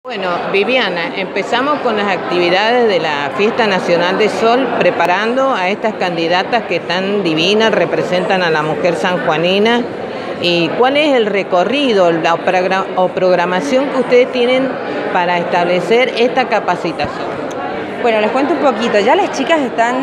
Bueno, Viviana, empezamos con las actividades de la Fiesta Nacional del Sol, preparando a estas candidatas que tan divinas, representan a la mujer sanjuanina. ¿Y cuál es el recorrido o programación que ustedes tienen para establecer esta capacitación? Bueno, les cuento un poquito. Ya las chicas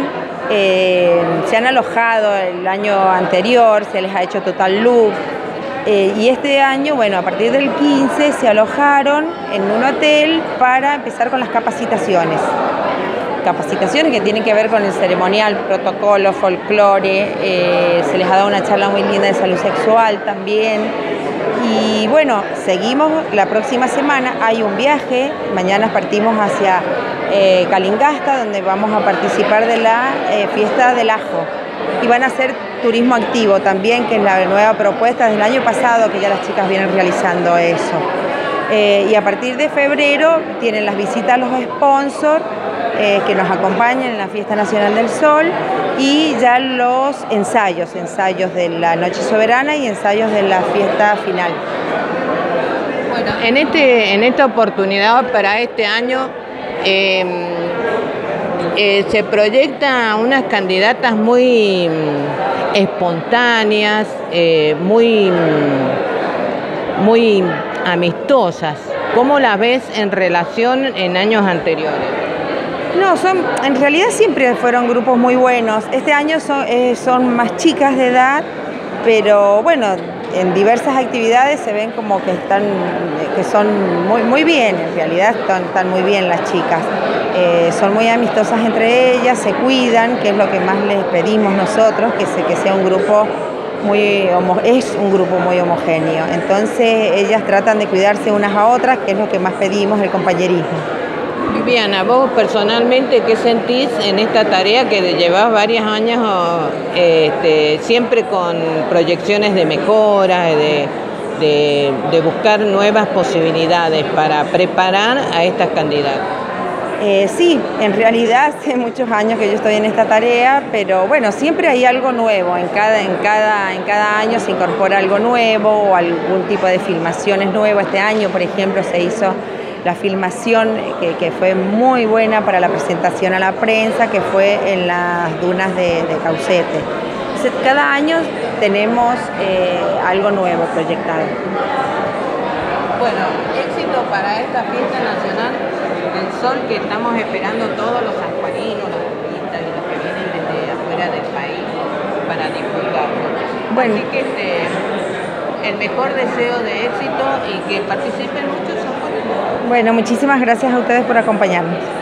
se han alojado el año anterior, se les ha hecho total look. Y este año, bueno, a partir del 15 se alojaron en un hotel para empezar con las capacitaciones. Capacitaciones que tienen que ver con el ceremonial, protocolo, folclore, se les ha dado una charla muy linda de salud sexual también. Y bueno, seguimos la próxima semana, hay un viaje, mañana partimos hacia Calingasta, donde vamos a participar de la fiesta del ajo. Y van a hacer turismo activo también, que es la nueva propuesta desde el año pasado, que ya las chicas vienen realizando eso. Y a partir de febrero tienen las visitas a los sponsors que nos acompañan en la Fiesta Nacional del Sol y ya los ensayos de la Noche Soberana y ensayos de la fiesta final. Bueno, en esta oportunidad para este año se proyecta unas candidatas muy espontáneas, muy amistosas. ¿Cómo las ves en relación en años anteriores? No, en realidad siempre fueron grupos muy buenos. Este año son más chicas de edad, pero bueno, en diversas actividades se ven como que son muy bien, en realidad están muy bien las chicas. Son muy amistosas entre ellas, se cuidan, que es lo que más les pedimos nosotros, que sea un grupo es un grupo muy homogéneo. Entonces ellas tratan de cuidarse unas a otras, que es lo que más pedimos, el compañerismo. Viviana, vos personalmente, ¿qué sentís en esta tarea que llevas varios años siempre con proyecciones de mejora, de buscar nuevas posibilidades para preparar a estas candidatas? Sí, en realidad hace muchos años que yo estoy en esta tarea, pero bueno, siempre hay algo nuevo, en cada año se incorpora algo nuevo o algún tipo de filmaciones nuevas. Este año, por ejemplo, se hizo la filmación que fue muy buena para la presentación a la prensa, que fue en las dunas de Caucete. Entonces, cada año tenemos algo nuevo proyectado. Bueno, éxito para esta fiesta nacional del Sol que estamos esperando todos los sanjuaninos, los turistas y los que vienen desde afuera del país para divulgarlo. Bueno. Así que el mejor deseo de éxito y que participen muchos sanjuaninos. Bueno, muchísimas gracias a ustedes por acompañarnos.